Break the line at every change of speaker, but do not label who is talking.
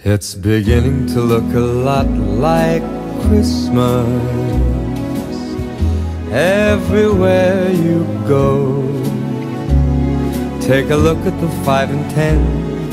It's beginning to look a lot like Christmas everywhere you go. Take a look at the 5 and 10